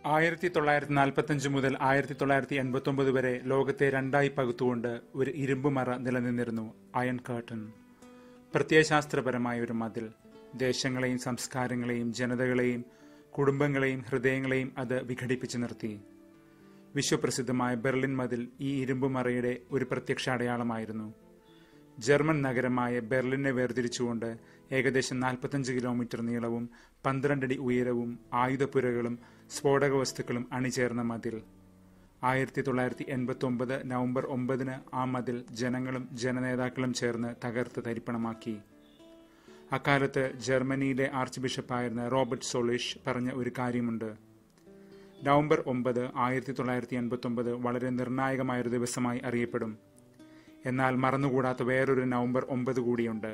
1945 മുതൽ 1989 വരെ ലോകത്തെ രണ്ടായി പകുത്തുകൊണ്ട് ഒരു ഇരുമ്പുമറ നിലനിന്നിരുന്നു, അയൺ കർട്ടൻ. പ്രത്യയശാസ്ത്രപരമായ ഒരു മതിൽ. ദേശങ്ങളെയും സംസ്കാരങ്ങളെയും ജനതകളെയും കുടുംബങ്ങളെയും ഹൃദയങ്ങളെയും അത് വിഘടിപ്പിച്ചു നിർത്തി. വിശ്വപ്രസിദ്ധമായ ബെർലിൻ മതിൽ ഈ ഇരുമ്പുമറയുടെ ഒരു പ്രത്യക്ഷ അടയാളമായിരുന്നു. ജർമ്മൻ നഗരമായ ബെർലിനെ വേർതിരിച്ചുകൊണ്ട് ഏകദേശം 45 കിലോമീറ്റർ നീളവും 12 അടി ഉയരവും ആയുധപ്പുരകളും സ്ഫോടക വസ്തുക്കളും അണിചേർന്ന മതിൽ. 1989 നവംബർ 9 ആ മതിൽ ജനങ്ങളും ജനനേതാക്കളും ചേർന്ന് തകർത്ത് തരിപ്പണമാക്കി. അക്കാലത്ത് ജർമ്മനിയിലെ ആർച്ച് ബിഷപ്പായിരുന്ന റോബർട്ട് സോളിഷ് പറഞ്ഞ ഒരു കാര്യമുണ്ട്. നവംബർ 9, 1989 വളരെ നിർണായകമായൊരു ദിവസമായി അറിയപ്പെടും. എന്നാൽ മറന്നുകൂടാത്ത വേറൊരു നവംബർ 9 കൂടിയുണ്ട്,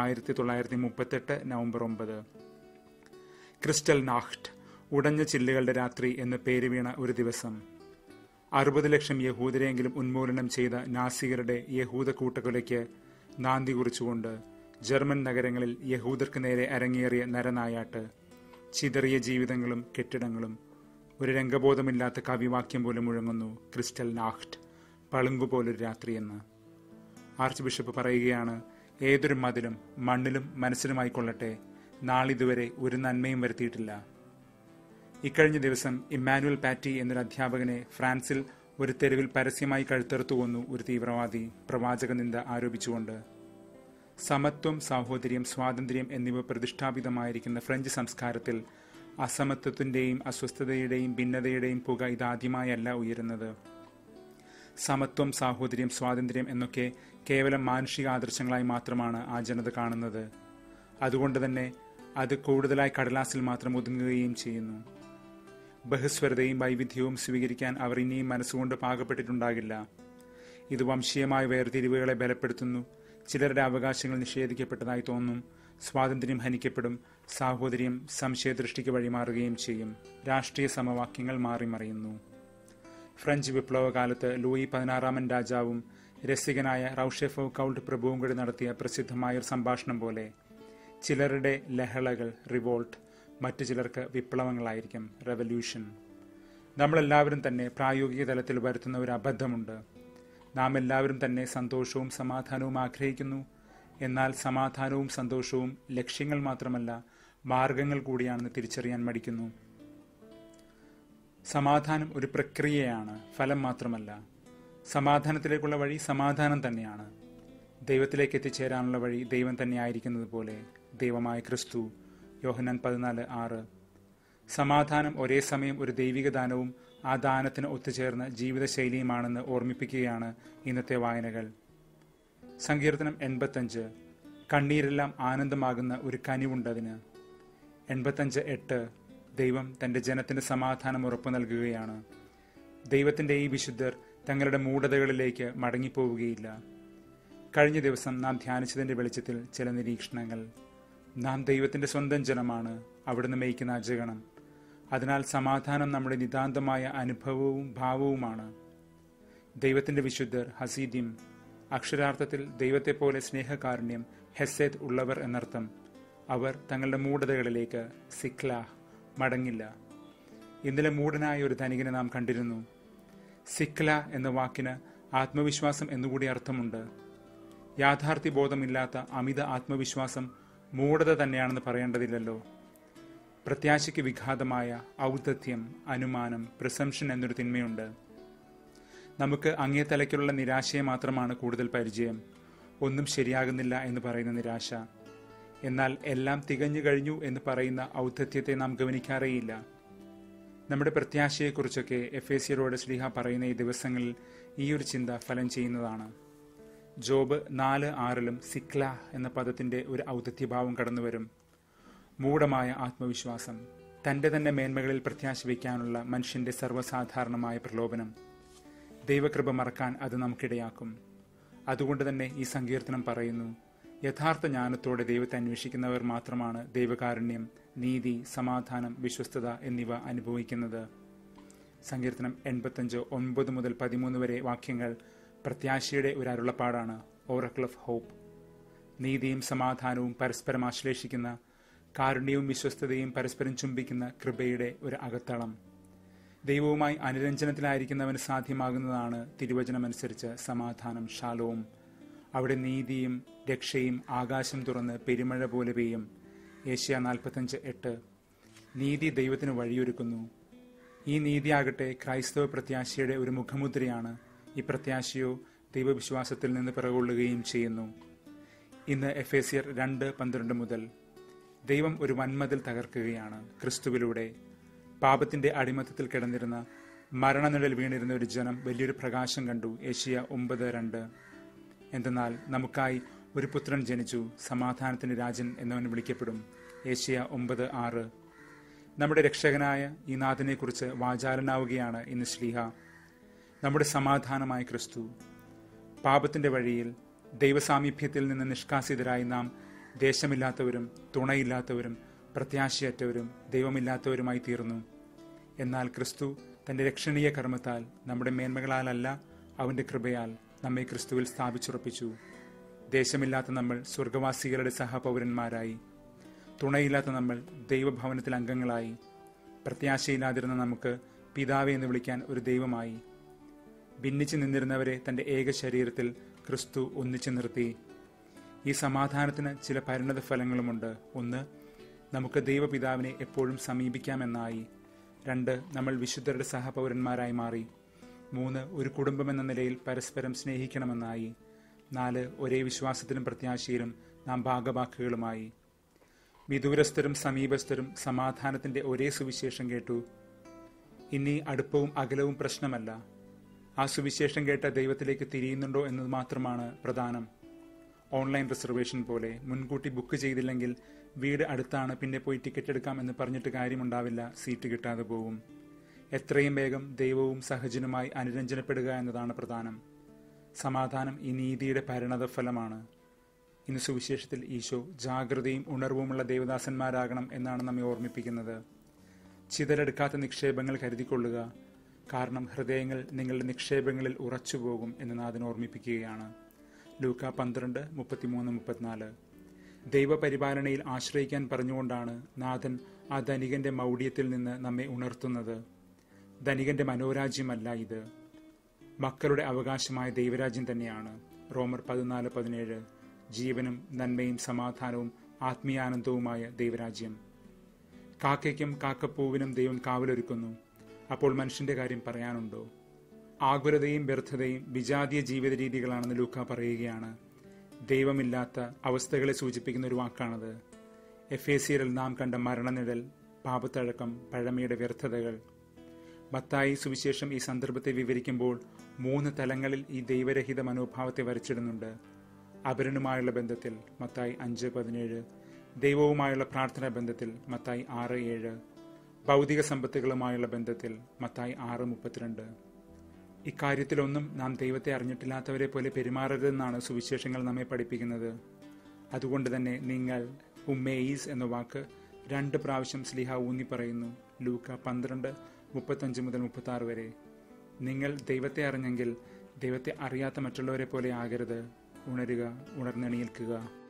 1938 നവംബർ 9. ക്രിസ്റ്റൽ നാഹ്റ്റ്, ഉടഞ്ഞ ചില്ലുകളുടെ രാത്രി എന്ന് പേര് വീണ ഒരു ദിവസം. 60 ലക്ഷം യഹൂദരെയെങ്കിലും ഉന്മൂലനം ചെയ്ത നാസികരുടെ യഹൂദ കൂട്ടക്കൊലയ്ക്ക് നാന്ദി കുറിച്ചുകൊണ്ട് ജർമ്മൻ നഗരങ്ങളിൽ യഹൂദർക്ക് നേരെ അരങ്ങേറിയ നരനായാട്ട്. ചിതറിയ ജീവിതങ്ങളും കെട്ടിടങ്ങളും. ഒരു രംഗബോധമില്ലാത്ത കവിവാക്യം പോലും മുഴങ്ങുന്നു, ക്രിസ്റ്റൽ നാഹ്റ്റ്, പളുങ്കുപോലൊരു രാത്രിയെന്ന്. ആർച്ച് ബിഷപ്പ് പറയുകയാണ്, ഏതൊരു മതിലും മണ്ണിലും മനസ്സിലുമായിക്കൊള്ളട്ടെ, നാളിതുവരെ ഒരു നന്മയും വരുത്തിയിട്ടില്ല. ഇക്കഴിഞ്ഞ ദിവസം ഇമ്മാനുവൽ പാറ്റി എന്നൊരു അധ്യാപകനെ ഫ്രാൻസിൽ ഒരു തെരുവിൽ പരസ്യമായി കഴുത്തറുത്തു കൊന്നു ഒരു തീവ്രവാദി, പ്രവാചക നിന്ദ ആരോപിച്ചുകൊണ്ട്. സമത്വം, സാഹോദര്യം, സ്വാതന്ത്ര്യം എന്നിവ പ്രതിഷ്ഠാപിതമായിരിക്കുന്ന ഫ്രഞ്ച് സംസ്കാരത്തിൽ അസമത്വത്തിന്റെയും അസ്വസ്ഥതയുടെയും ഭിന്നതയുടെയും പുക ഇതാദ്യമായല്ല ഉയരുന്നത്. സമത്വം, സാഹോദര്യം, സ്വാതന്ത്ര്യം എന്നൊക്കെ കേവലം മാനുഷിക ആദർശങ്ങളായി മാത്രമാണ് ആ ജനത കാണുന്നത്. അതുകൊണ്ട് തന്നെ അത് കൂടുതലായി കടലാസിൽ മാത്രം ഒതുങ്ങുകയും ചെയ്യുന്നു. ബഹുസ്വരതയും വൈവിധ്യവും സ്വീകരിക്കാൻ അവർ ഇനിയും മനസ്സുകൊണ്ട് പാകപ്പെട്ടിട്ടുണ്ടാകില്ല. ഇത് വംശീയമായ വേർതിരിവുകളെ ബലപ്പെടുത്തുന്നു. ചിലരുടെ അവകാശങ്ങൾ നിഷേധിക്കപ്പെട്ടതായി തോന്നും. സ്വാതന്ത്ര്യം ഹനിക്കപ്പെടും. സാഹോദര്യം സംശയദൃഷ്ടിക്ക് വഴിമാറുകയും ചെയ്യും. രാഷ്ട്രീയ സമവാക്യങ്ങൾ മാറിമറിയുന്നു. ഫ്രഞ്ച് വിപ്ലവകാലത്ത് ലൂയി 16 രാജാവും രസികനായ റൌഷെഫോ കൗൾട്ട് പ്രഭുവും കൂടി നടത്തിയ പ്രസിദ്ധമായൊരു സംഭാഷണം പോലെ ചിലരുടെ ലഹളകൾ റിവോൾട്ട്, മറ്റു ചിലർക്ക് വിപ്ലവങ്ങളായിരിക്കും റെവല്യൂഷൻ. നമ്മളെല്ലാവരും തന്നെ പ്രായോഗിക തലത്തിൽ വരുത്തുന്ന ഒരു അബദ്ധമുണ്ട്. നാം എല്ലാവരും തന്നെ സന്തോഷവും സമാധാനവും ആഗ്രഹിക്കുന്നു. എന്നാൽ സമാധാനവും സന്തോഷവും ലക്ഷ്യങ്ങൾ മാത്രമല്ല, മാർഗങ്ങൾ കൂടിയാണെന്ന് തിരിച്ചറിയാൻ മടിക്കുന്നു. സമാധാനം ഒരു പ്രക്രിയയാണ്, ഫലം മാത്രമല്ല. സമാധാനത്തിലേക്കുള്ള വഴി സമാധാനം തന്നെയാണ്. ദൈവത്തിലേക്ക് എത്തിച്ചേരാനുള്ള വഴി ദൈവം തന്നെ ആയിരിക്കുന്നത് പോലെ, ദൈവമായ ക്രിസ്തു, യോഹന്നാൻ 14:6. സമാധാനം ഒരേ സമയം ഒരു ദൈവിക ദാനവും ആ ദാനത്തിന് ഒത്തുചേർന്ന ജീവിതശൈലിയുമാണെന്ന് ഓർമ്മിപ്പിക്കുകയാണ് ഇന്നത്തെ വായനകൾ. സങ്കീർത്തനം 85, കണ്ണീരെല്ലാം ആനന്ദമാകുന്ന ഒരു കനിവുണ്ടതിന്. 85:8, ദൈവം തന്റെ ജനത്തിന് സമാധാനം ഉറപ്പു നൽകുകയാണ്. ദൈവത്തിന്റെ ഈ വിശുദ്ധർ തങ്ങളുടെ മൂഢതകളിലേക്ക് മടങ്ങിപ്പോവുകയില്ല. കഴിഞ്ഞ ദിവസം നാം ധ്യാനിച്ചതിന്റെ വെളിച്ചത്തിൽ ചില നിരീക്ഷണങ്ങൾ. നാം ദൈവത്തിന്റെ സ്വന്തം ജനമാണ്, അവിടുന്ന് മേയ്ക്കുന്ന അജഗണം. അതിനാൽ സമാധാനം നമ്മുടെ നിതാന്തമായ അനുഭവവും ഭാവവുമാണ്. ദൈവത്തിന്റെ വിശുദ്ധർ ഹസീദ്യം, അക്ഷരാർത്ഥത്തിൽ ദൈവത്തെപ്പോലെ സ്നേഹകാരുണ്യം, ഹെസേദ് ഉള്ളവർ എന്നർത്ഥം. അവർ തങ്ങളുടെ മൂഢതകളിലേക്ക്, സിക്ലാഹ്, മടങ്ങില്ല. ഇന്നലെ മൂഢനായ ഒരു ധനികനെ നാം കണ്ടിരുന്നു. സിക്ല എന്ന വാക്കിന് ആത്മവിശ്വാസം എന്നുകൂടി അർത്ഥമുണ്ട്. യാഥാർത്ഥ്യബോധമില്ലാത്ത അമിത ആത്മവിശ്വാസം മൂഢത തന്നെയാണെന്ന് പറയേണ്ടതില്ലല്ലോ. പ്രത്യാശയ്ക്ക് വിഘാതമായ ഔദ്ധത്യം, അനുമാനം, പ്രിസംഷൻ എന്നൊരു തിന്മയുണ്ട്. നമുക്ക് അങ്ങേ തലയ്ക്കുള്ള നിരാശയെ മാത്രമാണ് കൂടുതൽ പരിചയം. ഒന്നും ശരിയാകുന്നില്ല എന്ന് പറയുന്ന നിരാശ. എന്നാൽ എല്ലാം തികഞ്ഞു കഴിഞ്ഞു എന്ന് പറയുന്ന ഔദ്ധത്യത്തെ നാം ഗവനിക്കാറേയില്ല. നമ്മുടെ പ്രത്യാശയെക്കുറിച്ചൊക്കെ എഫേസ്യരോട് ശ്ലീഹ പറയുന്ന ഈ ദിവസങ്ങളിൽ ഈ ഒരു ചിന്ത ഫലം ചെയ്യുന്നതാണ്. ജോബ് 4:6 സിക്ല എന്ന പദത്തിന്റെ ഒരു ഔദ്ധത്യഭാവം കടന്നുവരും. മൂഢമായ ആത്മവിശ്വാസം, തന്റെ തന്നെ മേന്മകളിൽ പ്രത്യാശ വയ്ക്കാനുള്ള മനുഷ്യന്റെ സർവ്വസാധാരണമായ പ്രലോഭനം. ദൈവകൃപ മറക്കാൻ അത് നമുക്കിടയാക്കും. അതുകൊണ്ട് തന്നെ ഈ സങ്കീർത്തനം പറയുന്നു, യഥാർത്ഥ ജ്ഞാനത്തോടെ ദൈവത്തെ അന്വേഷിക്കുന്നവർ മാത്രമാണ് ദൈവകാരുണ്യം, നീതി, സമാധാനം, വിശ്വസ്തത എന്നിവ അനുഭവിക്കുന്നത്. സങ്കീർത്തനം 85:9 മുതൽ 13 വരെ വാക്യങ്ങൾ പ്രത്യാശയുടെ ഒരു അരുളപ്പാടാണ്, ഓറക്കിൾ ഓഫ് ഹോപ്പ്. നീതിയും സമാധാനവും പരസ്പരം ആശ്ലേഷിക്കുന്ന, കാരുണ്യവും വിശ്വസ്തതയും പരസ്പരം ചുംബിക്കുന്ന കൃപയുടെ ഒരു അകത്തളം. ദൈവവുമായി അനുരഞ്ജനത്തിലായിരിക്കുന്നവന് സാധ്യമാകുന്നതാണ് തിരുവചനമനുസരിച്ച് സമാധാനം, ഷാലോം. അവിടെ നീതിയും രക്ഷയും ആകാശം തുറന്ന് പെരുമഴ പോലെ പെയ്യും. ഏഷ്യ 45:8. നീതി ദൈവത്തിന് വഴിയൊരുക്കുന്നു. ഈ നീതിയാകട്ടെ ക്രൈസ്തവ പ്രത്യാശയുടെ ഒരു മുഖമുദ്രയാണ്. ഈ പ്രത്യാശയോ ദൈവവിശ്വാസത്തിൽ നിന്ന് പിറകൊള്ളുകയും ചെയ്യുന്നു. ഇന്ന് എഫേസ്യർ 2:12 മുതൽ ദൈവം ഒരു വൻമതിൽ തകർക്കുകയാണ് ക്രിസ്തുവിലൂടെ. പാപത്തിന്റെ അടിമത്തത്തിൽ കിടന്നിരുന്ന, മരണനിഴൽ വീണിരുന്ന ഒരു ജനം വലിയൊരു പ്രകാശം കണ്ടു. ഏഷ്യ 9:2. എന്തെന്നാൽ നമുക്കായി ഒരു പുത്രൻ ജനിച്ചു, സമാധാനത്തിന്റെ രാജൻ എന്നവൻ വിളിക്കപ്പെടും. ഏഷ്യ 9:6. നമ്മുടെ രക്ഷകനായ ഈ നാഥനെക്കുറിച്ച് വാചാലനാവുകയാണ് ഇന്ന് ശ്ലീഹ. നമ്മുടെ സമാധാനമായ ക്രിസ്തു. പാപത്തിന്റെ വഴിയിൽ ദൈവസാമീപ്യത്തിൽ നിന്ന് നിഷ്കാസിതരായി നാം ദേശമില്ലാത്തവരും തുണയില്ലാത്തവരും പ്രത്യാശയറ്റവരും ദൈവമില്ലാത്തവരുമായി തീർന്നു. എന്നാൽ ക്രിസ്തു തന്റെ രക്ഷണീയ കർമ്മത്താൽ, നമ്മുടെ മേന്മകളാലല്ല അവന്റെ കൃപയാൽ നമ്മെ ക്രിസ്തുവിൽ സ്ഥാപിച്ചുറപ്പിച്ചു. ദേശമില്ലാത്ത നമ്മൾ സ്വർഗവാസികളുടെ സഹപൗരന്മാരായി, തുണയില്ലാത്ത നമ്മൾ ദൈവഭവനത്തിൽ അംഗങ്ങളായി, പ്രത്യാശയില്ലാതിരുന്ന നമുക്ക് പിതാവെ എന്ന് വിളിക്കാൻ ഒരു ദൈവമായി. ഭിന്നിച്ചു നിന്നിരുന്നവരെ തന്റെ ഏക ശരീരത്തിൽ ക്രിസ്തു ഒന്നിച്ചു നിർത്തി. ഈ സമാധാനത്തിന് ചില പരിണത ഫലങ്ങളുമുണ്ട്. 1. നമുക്ക് ദൈവപിതാവിനെ എപ്പോഴും സമീപിക്കാമെന്നായി. 2. നമ്മൾ വിശുദ്ധരുടെ സഹപൗരന്മാരായി മാറി. 3. ഒരു കുടുംബമെന്ന നിലയിൽ പരസ്പരം സ്നേഹിക്കണമെന്നായി. 4. ഒരേ വിശ്വാസത്തിലും പ്രത്യാശയിലും നാം ഭാഗവാക്കുകളുമായി. വിദൂരസ്ഥരും സമീപസ്ഥരും സമാധാനത്തിന്റെ ഒരേ സുവിശേഷം കേട്ടു. ഇനി അടുപ്പവും അകലവും പ്രശ്നമല്ല. ആ സുവിശേഷം കേട്ട ദൈവത്തിലേക്ക് തിരിയുന്നുണ്ടോ എന്നത് മാത്രമാണ് പ്രധാനം. ഓൺലൈൻ റിസർവേഷൻ പോലെ മുൻകൂട്ടി ബുക്ക് ചെയ്തില്ലെങ്കിൽ വീട് അടുത്താണ്, പിന്നെ പോയി ടിക്കറ്റ് എടുക്കാം എന്ന് പറഞ്ഞിട്ട് കാര്യമുണ്ടാവില്ല, സീറ്റ് കിട്ടാതെ പോകും. എത്രയും വേഗം ദൈവവും സഹജനുമായി അനുരഞ്ജനപ്പെടുക എന്നതാണ് പ്രധാനം. സമാധാനം ഈ നീതിയുടെ പരിണതഫലമാണ്. ഇന്ന് സുവിശേഷത്തിൽ ഈശോ ജാഗ്രതയും ഉണർവുമുള്ള ദേവദാസന്മാരാകണം എന്നാണ് നമ്മെ ഓർമ്മിപ്പിക്കുന്നത്. ചിതലെടുക്കാത്ത നിക്ഷേപങ്ങൾ കരുതിക്കൊള്ളുക, കാരണം ഹൃദയങ്ങൾ നിങ്ങളുടെ നിക്ഷേപങ്ങളിൽ ഉറച്ചുപോകും എന്ന് നാഥൻ ഓർമ്മിപ്പിക്കുകയാണ്. ലൂക്ക 12:33-34. ദൈവപരിപാലനയിൽ ആശ്രയിക്കാൻ പറഞ്ഞുകൊണ്ടാണ് നാഥൻ ആ ധനികന്റെ മൗഢ്യത്തിൽ നിന്ന് നമ്മെ ഉണർത്തുന്നത്. ധനികന്റെ മനോരാജ്യമല്ല ഇത്, മക്കളുടെ അവകാശമായ ദൈവരാജ്യം തന്നെയാണ്. റോമർ 14:17. ജീവനും നന്മയും സമാധാനവും ആത്മീയാനന്ദവുമായ ദൈവരാജ്യം. കാക്കയ്ക്കും കാക്കപ്പൂവിനും ദൈവം കാവലൊരുക്കുന്നു. അപ്പോൾ മനുഷ്യന്റെ കാര്യം പറയാനുണ്ടോ? ആകുലതയും വ്യർത്ഥതയും വിജാതീയ ജീവിത രീതികളാണെന്ന് ലൂക്ക പറയുകയാണ്. ദൈവമില്ലാത്ത അവസ്ഥകളെ സൂചിപ്പിക്കുന്ന ഒരു വാക്കാണത്. എഫേസ്യരിൽ നാം കണ്ട മരണനിഴൽ, പാപത്തഴക്കം, പഴമയുടെ വ്യർത്ഥതകൾ. മത്തായി സുവിശേഷം ഈ സന്ദർഭത്തെ വിവരിക്കുമ്പോൾ 3 തലങ്ങളിൽ ഈ ദൈവരഹിത മനോഭാവത്തെ വരച്ചിടുന്നുണ്ട്. അപരനുമായുള്ള ബന്ധത്തിൽ മത്തായി 5:17, ദൈവവുമായുള്ള പ്രാർത്ഥനാ ബന്ധത്തിൽ മത്തായി 6:7, ഭൗതിക സമ്പത്തുകളുമായുള്ള ബന്ധത്തിൽ മത്തായി 6:32. ഇക്കാര്യത്തിലൊന്നും നാം ദൈവത്തെ അറിഞ്ഞിട്ടില്ലാത്തവരെ പോലെ പെരുമാറരുതെന്നാണ് സുവിശേഷങ്ങൾ നമ്മെ പഠിപ്പിക്കുന്നത്. അതുകൊണ്ട് തന്നെ നിങ്ങൾ ഉമ്മേയിസ് എന്ന വാക്ക് 2 പ്രാവശ്യം ശ്ലീഹ ഊന്നി പറയുന്നു. ലൂക്ക 12:35-36 വരെ. നിങ്ങൾ ദൈവത്തെ അറിഞ്ഞെങ്കിൽ ദൈവത്തെ അറിയാത്ത മറ്റുള്ളവരെ പോലെ ആകരുത്. ഉണരുക, ഉണർന്നെണീൽക്കുക.